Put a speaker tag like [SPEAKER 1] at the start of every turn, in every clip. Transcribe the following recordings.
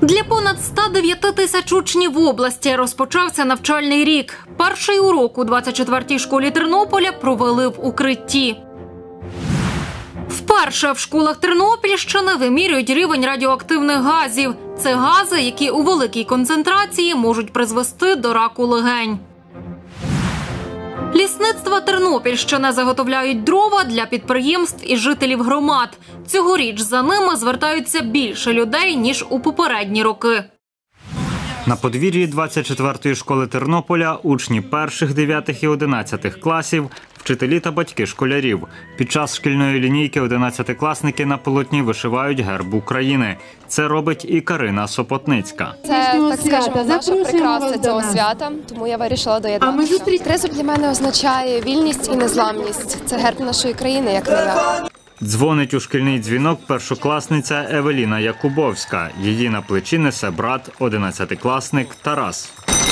[SPEAKER 1] Для понад 109 тисяч учнів області розпочався навчальний рік. Перший урок у 24-й школі Тернополя провели в укритті. Вперше в школах Тернопільщини вимірюють рівень радіоактивних газів. Це гази, які у великій концентрації можуть призвести до раку легень. Лісництва Тернопільщини заготовляють дрова для підприємств і жителів громад. Цьогоріч за ними звертаються більше людей, ніж у попередні роки.
[SPEAKER 2] На подвір'ї 24-ї школи Тернополя учні перших, 9 і 11 класів, вчителі та батьки школярів. Під час шкільної лінійки 11-класники на полотні вишивають герб України. Це робить і Карина Сопотницька.
[SPEAKER 3] Це, так скажемо, наша прикраса цього свята, тому я вирішила доєднатися. Тризуб для мене означає вільність і незламність. Це герб нашої країни, як не я.
[SPEAKER 2] Дзвонить у шкільний дзвінок першокласниця Евеліна Якубовська. Її на плечі несе брат, 11-класник Тарас.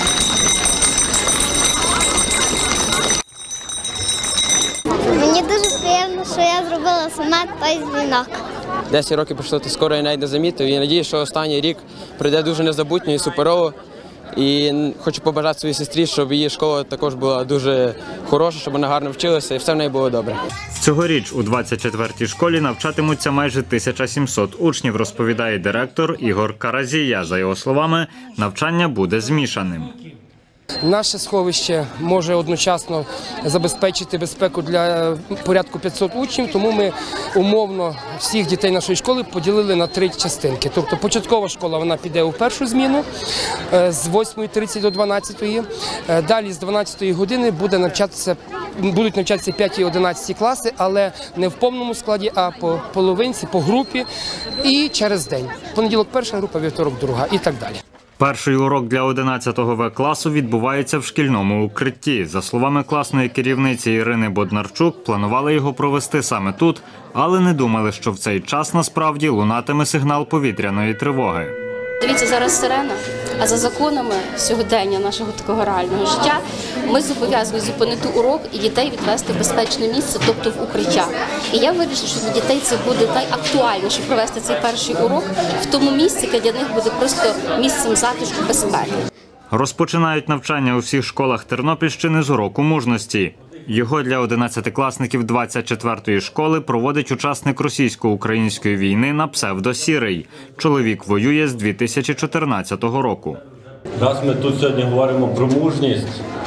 [SPEAKER 4] Мені дуже приємно, що я зробила сама той дзвінок.
[SPEAKER 5] 10 років пройшло, то скоро я навіть не замітив. І надію, що останній рік пройде дуже незабутньо і суперово. І хочу побажати своїй сестрі, щоб її школа також була дуже хороша, щоб вона гарно вчилася і все в неї було добре.
[SPEAKER 2] Цьогоріч у 24-й школі навчатимуться майже 1700 учнів, розповідає директор Ігор Каразія. За його словами, навчання буде змішаним.
[SPEAKER 6] Наше сховище може одночасно забезпечити безпеку для порядку 500 учнів, тому ми умовно всіх дітей нашої школи поділили на 3 частинки. Тобто початкова школа вона піде у першу зміну з 8:30 до 12:00. Далі з 12:00 години будуть навчатися 5 і 11 класи, але не в повному складі, а по половинці, по групі і через день. Понеділок перша група, вівторок друга і так далі.
[SPEAKER 2] Перший урок для 11-го В-класу відбувається в шкільному укритті. За словами класної керівниці Ірини Боднарчук, планували його провести саме тут, але не думали, що в цей час насправді лунатиме сигнал повітряної тривоги.
[SPEAKER 7] Дивіться, зараз сирена, а за законами сьогодення нашого такого реального життя ми зобов'язані зупинити урок і дітей відвести в безпечне місце, тобто в укриття. І я вирішила, що для дітей це буде найактуальніше провести цей перший урок в тому місці, яке для них буде просто місцем затишку, безпеки.
[SPEAKER 2] Розпочинають навчання у всіх школах Тернопільщини з уроку мужності. Його для 11-класників 24-ї школи проводить учасник російсько-української війни на псевдо Сірий. Чоловік воює з 2014 року.
[SPEAKER 8] Раз ми тут сьогодні говоримо про мужність,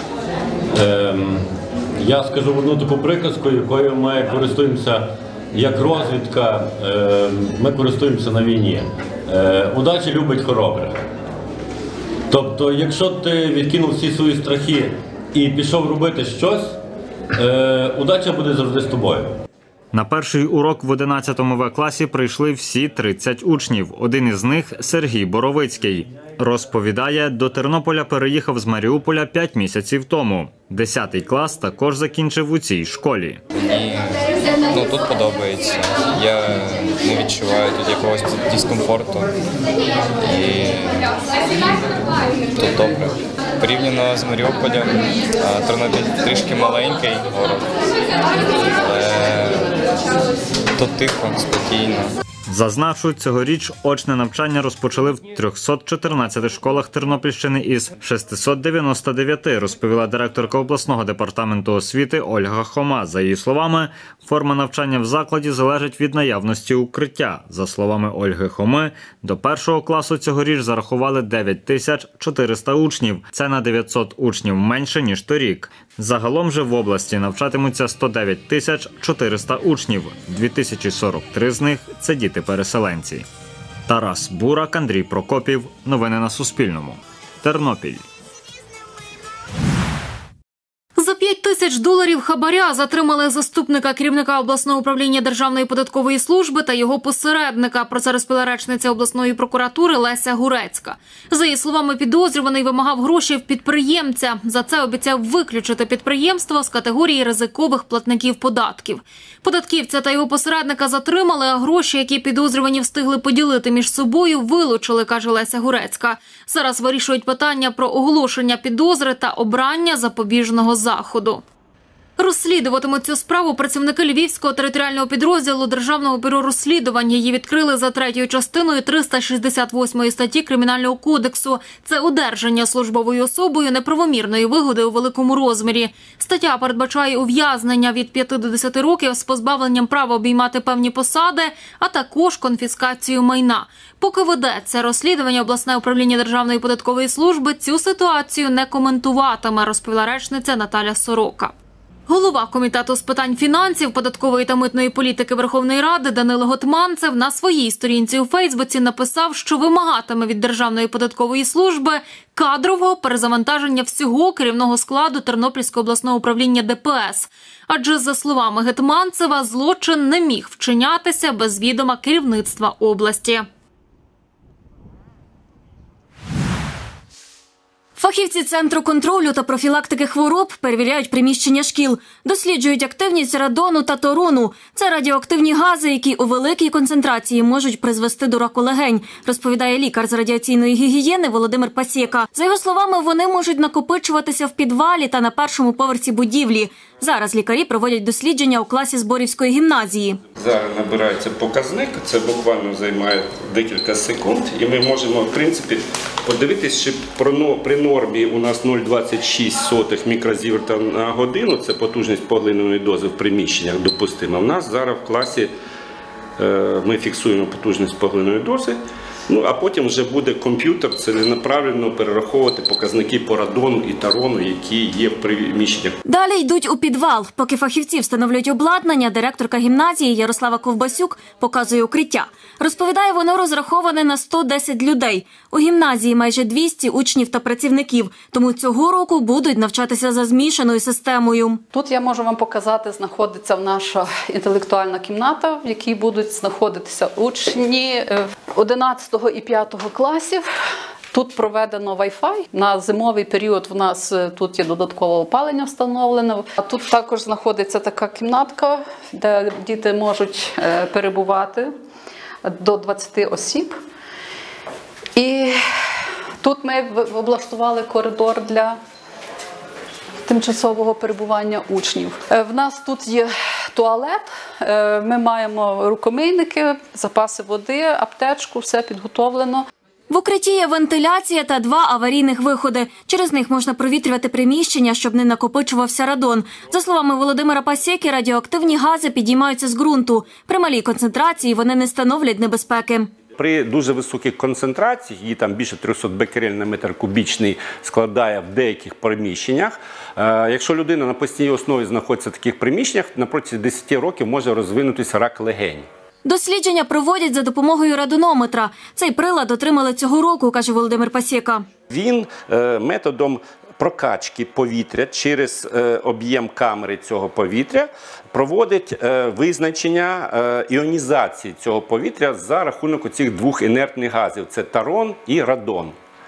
[SPEAKER 8] я скажу одну таку приказку, якою ми користуємося як розвідка, ми користуємося на війні. Удача любить хоробрих. Тобто, якщо ти відкинув всі свої страхи і пішов робити щось, удача буде завжди з тобою.
[SPEAKER 2] На перший урок в 11-му В-класі прийшли всі 30 учнів. Один із них – Сергій Боровицький. Розповідає, до Тернополя переїхав з Маріуполя 5 місяців тому. 10-й клас також закінчив у цій школі.
[SPEAKER 9] Мені тут подобається. Я не відчуваю тут якогось дискомфорту. І тут добре. Порівняно з Маріуполем, Тернопіль трішки маленький город, але тут тихо, спокійно.
[SPEAKER 2] Зазначу, цьогоріч очне навчання розпочали в 314 школах Тернопільщини із 699, розповіла директорка обласного департаменту освіти Ольга Хома. За її словами, форма навчання в закладі залежить від наявності укриття. За словами Ольги Хоми, до першого класу цьогоріч зарахували 9400 учнів. Це на 900 учнів менше, ніж торік. Загалом же в області навчатимуться 109 400 учнів. 2043 з них – це діти-переселенці. Тарас Бурак, Андрій Прокопів. Новини на Суспільному. Тернопіль.
[SPEAKER 1] За $5000 хабаря затримали заступника керівника обласного управління Державної податкової служби та його посередника. Про це розповіла речниця обласної прокуратури Леся Гурецька. За її словами, підозрюваний вимагав гроші в підприємця. За це обіцяв виключити підприємство з категорії ризикових платників податків. Податківця та його посередника затримали, а гроші, які підозрювані встигли поділити між собою, вилучили, каже Леся Гурецька. Зараз вирішують питання про оголошення підозри та обрання запобіжного заходу. Розслідуватимуть цю справу працівники Львівського територіального підрозділу Державного бюро розслідувань. Її відкрили за 3-ю частиною 368 статті Кримінального кодексу. Це одержання службовою особою неправомірної вигоди у великому розмірі. Стаття передбачає ув'язнення від 5 до 10 років з позбавленням права обіймати певні посади, а також конфіскацію майна. Поки ведеться розслідування, обласне управління Державної податкової служби цю ситуацію не коментуватиме, розповіла речниця Наталя Сорока. Голова Комітету з питань фінансів, податкової та митної політики Верховної Ради Данило Гетманцев на своїй сторінці у Фейсбуці написав, що вимагатиме від Державної податкової служби кадрового перезавантаження всього керівного складу Тернопільського обласного управління ДПС. Адже, за словами Гетманцева, злочин не міг вчинятися без відома керівництва області.
[SPEAKER 10] Фахівці Центру контролю та профілактики хвороб перевіряють приміщення шкіл, досліджують активність радону та торону. Це радіоактивні гази, які у великій концентрації можуть призвести до раку легень, розповідає лікар з радіаційної гігієни Володимир Пасєка. За його словами, вони можуть накопичуватися в підвалі та на першому поверсі будівлі. Зараз лікарі проводять дослідження у класі Зборівської гімназії.
[SPEAKER 11] Зараз набирається показник, це буквально займає декілька секунд, і ми можемо, в принципі, подивитися, що при нормі у нас 0,26 мікрозіверта на годину, це потужність поглиненої дози в приміщеннях допустима. У нас зараз в класі ми фіксуємо потужність поглиненої дози, а потім вже буде комп'ютер ціленаправленно перераховувати показники по радону і тарону, які є в приміщеннях.
[SPEAKER 10] Далі йдуть у підвал. Поки фахівці встановлюють обладнання, директорка гімназії Ярослава Ковбасюк показує укриття. Розповідає, воно розраховане на 110 людей. У гімназії майже 200 учнів та працівників, тому цього року будуть навчатися за змішаною системою.
[SPEAKER 12] Тут я можу вам показати, знаходиться наша інтелектуальна кімната, в якій будуть знаходитися учні 11 і 5 класів. Тут проведено Wi-Fi. На зимовий період в нас тут є додаткове опалення встановлене. А тут також знаходиться така кімнатка, де діти можуть перебувати до 20 осіб. І тут ми облаштували коридор для тимчасового перебування учнів. В нас тут є туалет, ми маємо рукомийники, запаси води, аптечку, все підготовлено.
[SPEAKER 10] В укритті є вентиляція та 2 аварійних виходи. Через них можна провітрювати приміщення, щоб не накопичувався радон. За словами Володимира Пасєки, радіоактивні гази підіймаються з ґрунту. При малій концентрації вони не становлять небезпеки.
[SPEAKER 11] При дуже високій концентрації, її там більше 300 бекерель на метр кубічний складає в деяких приміщеннях. Якщо людина на постійній основі знаходиться в таких приміщеннях, на протязі 10 років може розвинутися рак легень.
[SPEAKER 10] Дослідження проводять за допомогою радонометра. Цей прилад отримали цього року, каже Володимир Пасєка.
[SPEAKER 11] Він методом прокачки повітря через об'єм камери цього повітря проводить визначення іонізації цього повітря за рахунок оцих 2 інертних газів – це тарон і радон.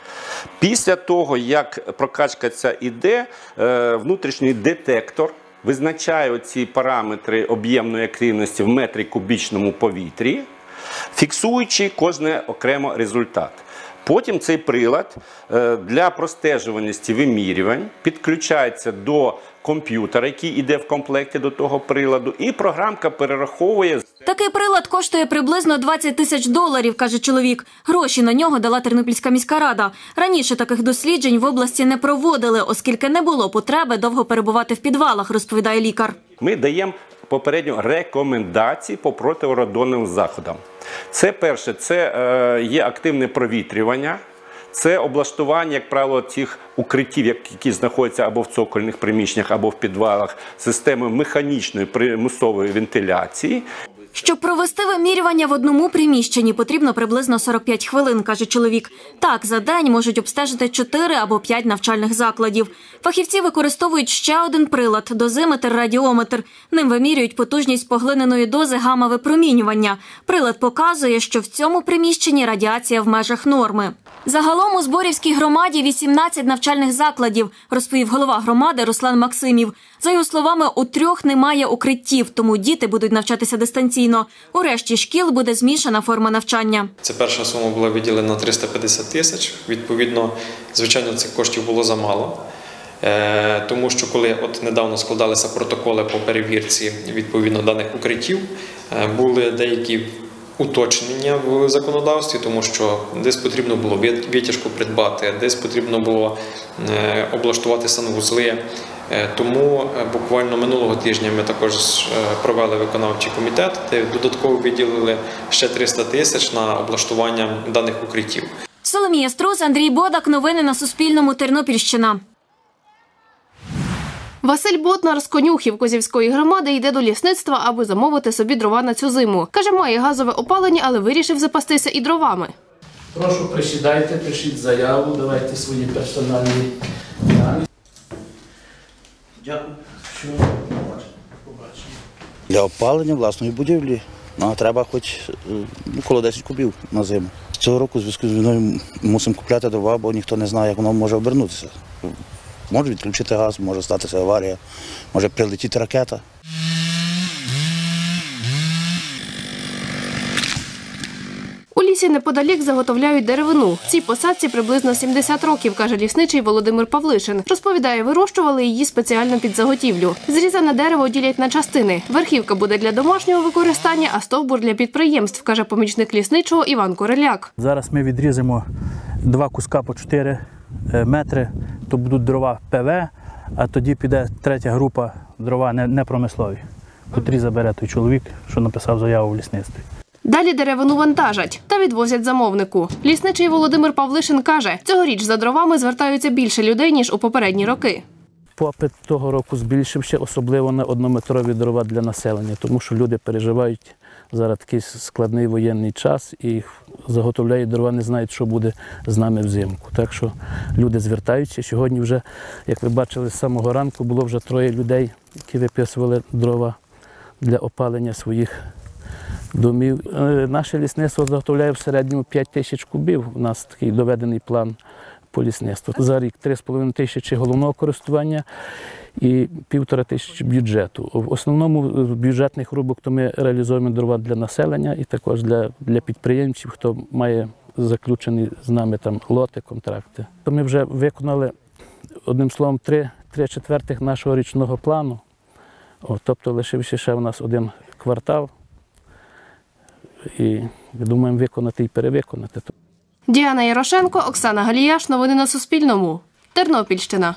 [SPEAKER 11] Після того, як прокачка ця іде, внутрішній детектор визначає оці параметри об'ємної активності в метрі кубічному повітрі, фіксуючи кожен окремо результат. Потім цей прилад для простежуваності вимірювань підключається до комп'ютера, який йде в комплекті до того приладу, і програмка перераховує.
[SPEAKER 10] Такий прилад коштує приблизно $20 000, каже чоловік. Гроші на нього дала Тернопільська міська рада. Раніше таких досліджень в області не проводили, оскільки не було потреби довго перебувати в підвалах, розповідає лікар.
[SPEAKER 11] Ми даємо попередньо рекомендації по протирадоновим заходам. Це перше, це є активне провітрювання, це облаштування, як правило, цих укриттів, які знаходяться або в цокольних приміщеннях, або в підвалах, системою механічної примусової вентиляції.
[SPEAKER 10] Щоб провести вимірювання в одному приміщенні, потрібно приблизно 45 хвилин, каже чоловік. Так, за день можуть обстежити 4 або 5 навчальних закладів. Фахівці використовують ще один прилад – дозиметр-радіометр. Ним вимірюють потужність поглиненої дози гамма-випромінювання. Прилад показує, що в цьому приміщенні радіація в межах норми. Загалом у Зборівській громаді 18 навчальних закладів, розповів голова громади Руслан Максимів. За його словами, у 3 немає укриттів, тому діти будуть навчатися дистанційно. У решті шкіл буде змішана форма навчання.
[SPEAKER 13] Це перша сума була виділена 350 000. Відповідно, звичайно, цих коштів було замало. Тому що коли недавно складалися протоколи по перевірці відповідно даних укриттів, були деякі уточнення в законодавстві, тому що десь потрібно було витяжку придбати, десь потрібно було облаштувати санвузли. Тому буквально минулого тижня ми також провели виконавчий комітет, де додатково виділили ще 300 тисяч на облаштування даних укриттів.
[SPEAKER 10] Соломія Струс, Андрій Бодак. Новини на Суспільному. Тернопільщина.
[SPEAKER 14] Василь Ботнар з Конюхів Козівської громади йде до лісництва, аби замовити собі дрова на цю зиму. Каже, має газове опалення, але вирішив запастися і дровами.
[SPEAKER 15] Прошу, присідайте, пишіть заяву, давайте свої персональні дані. Дякую, що побачимо.
[SPEAKER 16] Для опалення власної будівлі треба хоч коло 10 кубів на зиму. Цього року в зв'язку з війною мусимо купляти дрова, бо ніхто не знає, як воно може обернутися. Може відключити газ, може статися аварія, може прилетіти ракета.
[SPEAKER 14] У лісі неподалік заготовляють деревину. Цій посадці приблизно 70 років, каже лісничий Володимир Павлишин. Розповідає, вирощували її спеціально під заготівлю. Зрізане дерево ділять на частини. Верхівка буде для домашнього використання, а стовбур для підприємств, каже помічник лісничого Іван Кореляк.
[SPEAKER 15] Зараз ми відрізимо 2 куска по 4 метри, то будуть дрова ПВ, а тоді піде третя група дрова непромислові, котрі забере той чоловік, що написав заяву в лісництві.
[SPEAKER 14] Далі деревину вантажать та відвозять замовнику. Лісничий Володимир Павлишин каже, цьогоріч за дровами звертаються більше людей, ніж у попередні роки.
[SPEAKER 15] Попит того року збільшився, особливо на однометрові дрова для населення, тому що люди переживають зараз такий складний воєнний час і заготовляють дрова, не знають, що буде з нами взимку. Так що люди звертаються. Сьогодні вже, як ви бачили, з самого ранку було вже 3 людей, які виписували дрова для опалення своїх домів. Наше лісництво заготовляє в середньому 5 тисяч кубів. У нас такий доведений план по лісництву. За рік 3,5 тисячі головного користування і 1,5 тисячі бюджету. В основному з бюджетних рубок то ми реалізуємо дрова для населення і також для підприємців, хто має заключені з нами там лоти, контракти. То ми вже виконали, одним словом, 3/4 нашого річного плану. Тобто лишився ще у нас 1 квартал. І думаємо виконати і перевиконати.
[SPEAKER 14] Діана Ярошенко, Оксана Галіяш. Новини на Суспільному. Тернопільщина.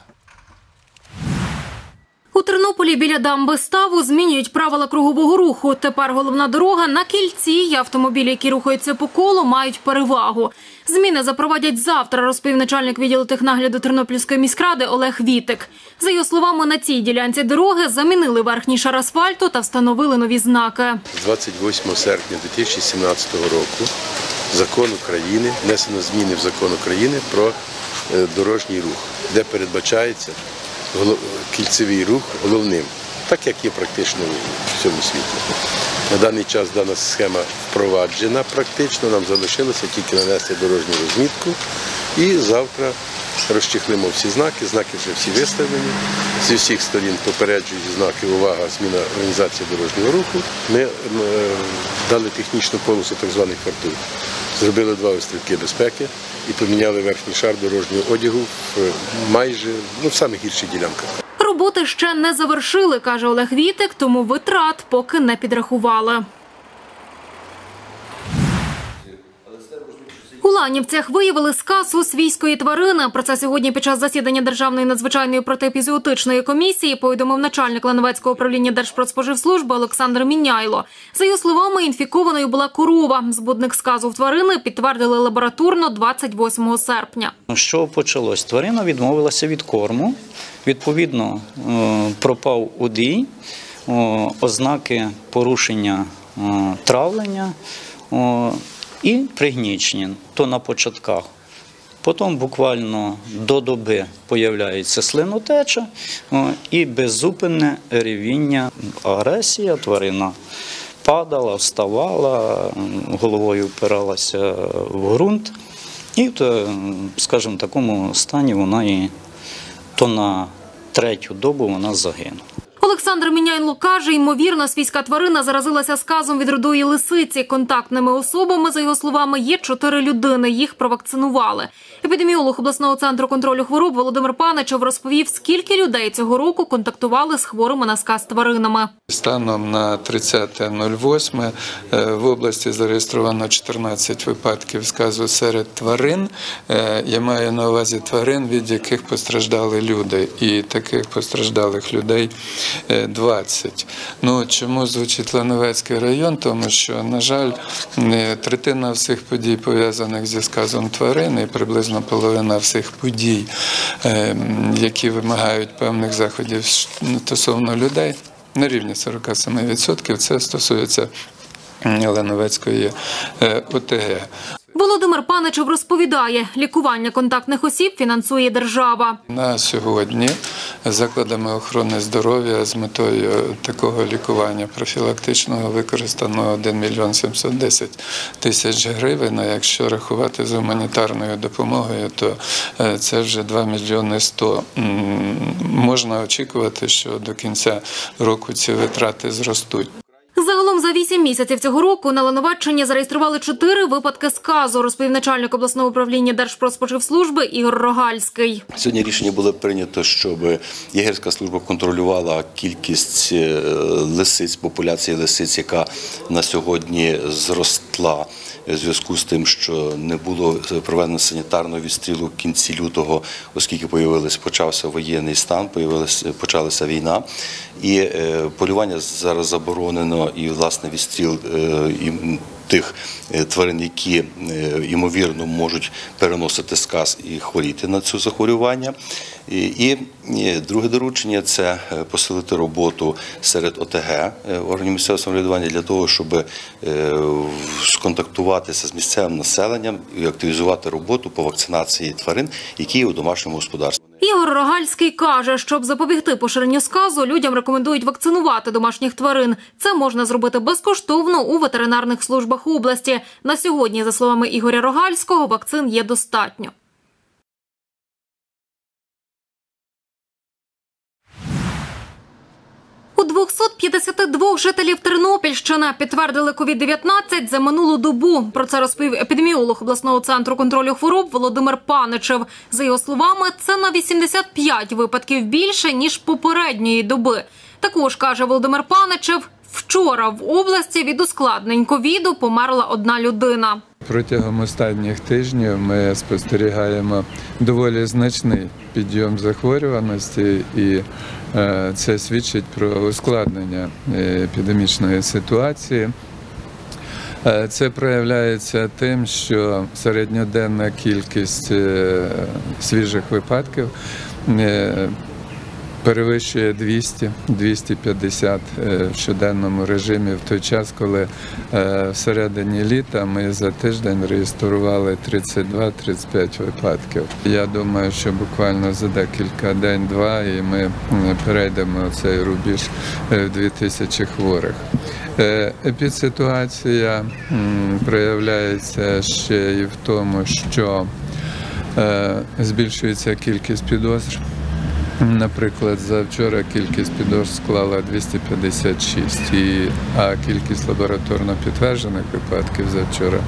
[SPEAKER 1] У Тернополі біля дамби ставу змінюють правила кругового руху. Тепер головна дорога на кільці, і автомобілі, які рухаються по колу, мають перевагу. Зміни запровадять завтра, розповів начальник відділу технагляду Тернопільської міськради Олег Вітик. За його словами, на цій ділянці дороги замінили верхній шар асфальту та встановили нові знаки.
[SPEAKER 17] З 28 серпня 2017 року закон України, внесено зміни в закон України про дорожній рух, де передбачається кільцевий рух головним, так як є практично в всьому світі. На даний час дана схема впроваджена практично, нам залишилося тільки нанести дорожню розмітку і завтра розчехлимо всі знаки, знаки вже всі виставлені, зі всіх сторін попереджують знаки «Увага! Зміна організації дорожнього руху». Ми дали технічну полосу, так званий фартур, зробили 2 острівки безпеки і поміняли верхній шар дорожнього одягу майже в самих гірших ділянках.
[SPEAKER 1] Роботи ще не завершили, каже Олег Вітик, тому витрат поки не підрахували. У Ланівцях виявили сказу свійської тварини. Про це сьогодні під час засідання Державної надзвичайної протиепізоотичної комісії повідомив начальник Лановецького управління Держпродспоживслужби Олександр Міняйло. За його словами, інфікованою була корова. Збудник сказу в тварини підтвердили лабораторно 28 серпня.
[SPEAKER 18] Що почалось? Тварина відмовилася від корму, відповідно пропав удій, ознаки порушення травлення і пригнічення, то на початках. Потім буквально до доби з'являється слинотеча і беззупинне ревіння, агресія, тварина падала, вставала, головою впиралася в ґрунт. І, скажімо, в такому стані вона і то на 3-ю добу вона загинула.
[SPEAKER 1] Олександр Міняйло каже, ймовірно, свійська тварина заразилася сказом від рудої лисиці. Контактними особами, за його словами, є 4 людини. Їх провакцинували. Епідеміолог обласного центру контролю хвороб Володимир Паничев розповів, скільки людей цього року контактували з хворими на сказ тваринами.
[SPEAKER 19] Станом на 30.08 в області зареєстровано 14 випадків сказу серед тварин. Я маю на увазі тварин, від яких постраждали люди. І таких постраждалих людей 20. Чому звучить Лановецький район? Тому що, на жаль, третина всіх подій, пов'язаних зі сказом тварин, і приблизно половина всіх подій, які вимагають певних заходів стосовно людей, на рівні 47%, це стосується Лановецької ОТГ.
[SPEAKER 1] Володимир Паничев розповідає, лікування контактних осіб фінансує держава.
[SPEAKER 19] На сьогодні закладами охорони здоров'я з метою такого лікування профілактичного використано 1 мільйон 710 тисяч гривень, а якщо рахувати з гуманітарною допомогою, то це вже 2 мільйони 100. Можна очікувати, що до кінця року ці витрати зростуть.
[SPEAKER 1] Загалом за 8 місяців цього року на Лановеччині зареєстрували 4 випадки сказу, розповів начальник обласного управління Держпродспоживслужби Ігор Рогальський.
[SPEAKER 20] Сьогодні рішення було прийнято, щоб єгерська служба контролювала кількість лисиць, популяції лисиць, яка на сьогодні зросла в зв'язку з тим, що не було проведено санітарного відстрілу в кінці лютого, оскільки почався воєнний стан, почалася війна. І полювання зараз заборонено, і, власне, відстріл тих тварин, які, ймовірно, можуть переносити сказ і хворіти на це захворювання. І друге доручення – це посилити роботу серед ОТГ, органів місцевого самоврядування, для того, щоб сконтактуватися з місцевим населенням і активізувати роботу по вакцинації тварин, які є у домашньому господарстві.
[SPEAKER 1] Ігор Рогальський каже, щоб запобігти поширенню сказу, людям рекомендують вакцинувати домашніх тварин. Це можна зробити безкоштовно у ветеринарних службах області. На сьогодні, за словами Ігоря Рогальського, вакцин є достатньо. У 252 жителів Тернопільщини підтвердили COVID-19 за минулу добу. Про це розповів епідеміолог обласного центру контролю хвороб Володимир Паничев. За його словами, це на 85 випадків більше, ніж попередньої доби. Також, каже Володимир Паничев, вчора в області від ускладнень ковіду померла 1 людина.
[SPEAKER 19] Протягом останніх тижнів ми спостерігаємо доволі значний підйом захворюваності, і це свідчить про ускладнення епідемічної ситуації. Це проявляється тим, що середньоденна кількість свіжих випадків перевищує 200-250 в щоденному режимі, в той час, коли всередині літа ми за тиждень реєстрували 32-35 випадків. Я думаю, що буквально за декілька день-два і ми перейдемо цей рубіж в 2000 хворих. Епідситуація проявляється ще і в тому, що збільшується кількість підозр. Наприклад, за вчора кількість підозр склала 256, а кількість лабораторно підтверджених випадків за вчора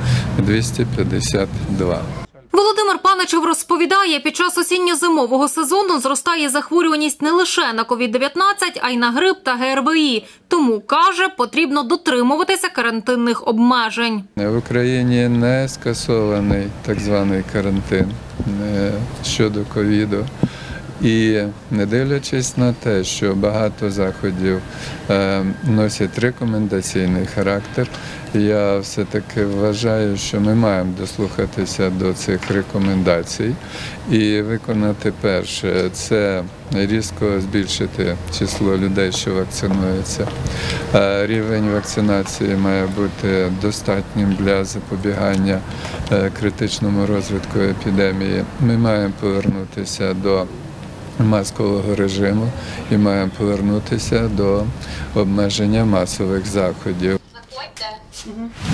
[SPEAKER 19] 252.
[SPEAKER 1] Володимир Паничев розповідає, під час осінньо-зимового сезону зростає захворюваність не лише на COVID-19, а й на грип та ГРВІ. Тому, каже, потрібно дотримуватися карантинних обмежень.
[SPEAKER 19] В Україні не скасований так званий карантин щодо ковіду. І не дивлячись на те, що багато заходів носять рекомендаційний характер, я все-таки вважаю, що ми маємо дослухатися до цих рекомендацій і виконати перше – це різко збільшити число людей, що вакцинуються. Рівень вакцинації має бути достатнім для запобігання критичному розвитку епідемії. Ми маємо повернутися до маскового режиму і маємо повернутися до обмеження масових заходів.